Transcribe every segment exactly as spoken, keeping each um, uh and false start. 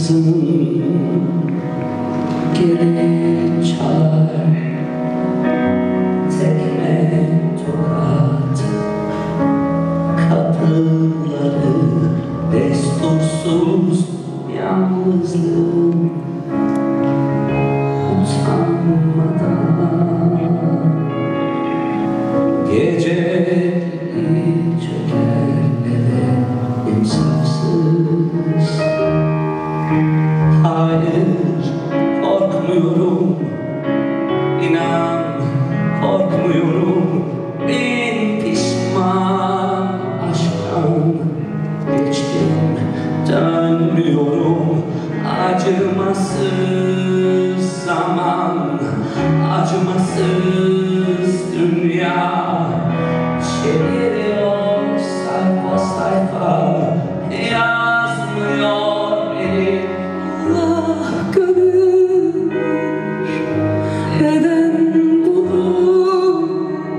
Ansızın geri çalar tekme tokat, kapıları destursuz yalnızlığım utanmadan gece çöker eve insafsız. Hayır, korkmuyorum, inan korkmuyorum. Ben pişman aşktan geçtim, dönmüyorum. Acımasız zaman, acımasız dünya çeviriyor sayfa sayfa, yazmıyor beni. Allah görür, neden bulur?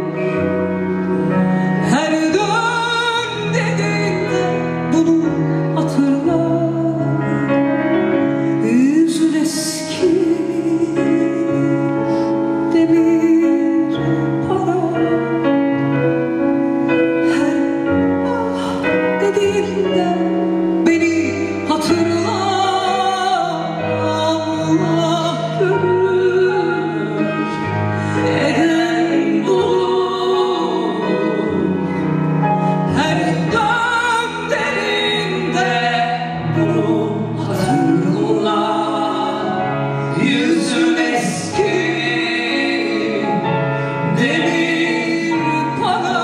Her dön dediğinde bunu hatırla. Yüzün eski demir para. Her ah dediğinde beni hatırla. Allah görür, neden bulur? Her dön dediğinde bunu hatırla. Yüzün eski demir para.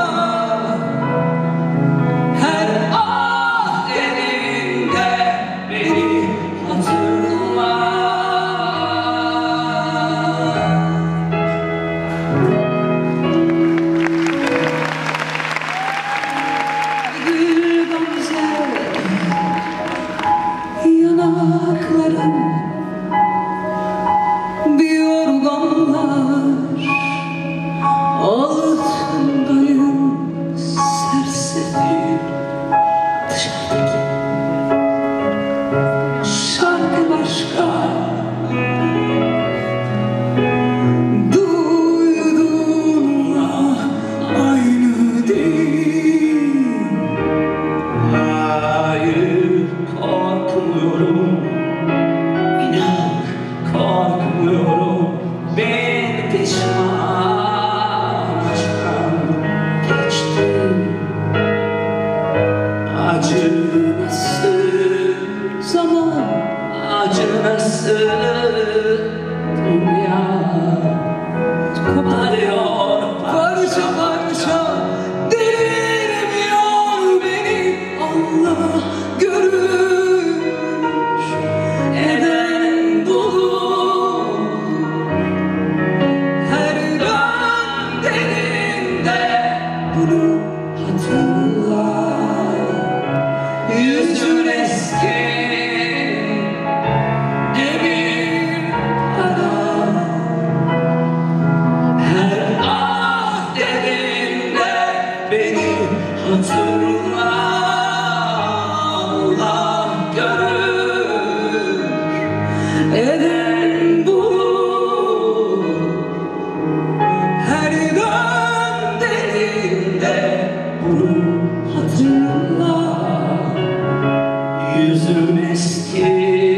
Her ah dediğinde beni hatırla. Gül gamze yanakların bir yorganlar altındayım serseri. Dışarıdaki şarkı başka, duyduğunla aynı değil. Hayır, korkmuyorum, inan korkmuyorum. Ben pişman aşktan geçtim. Acı nasıl zaman, acı nasıl dünya koparıyor parça parça, devirmiyor beni. Allah görür, neden bulur? Her dön dediğinde bunu hatırla. Yüzün eski demir para. Her ah dediğinde beni hatırla. Allah görür, neden bulur? Her dön dediğinde bunu hatırla. Yüzün eski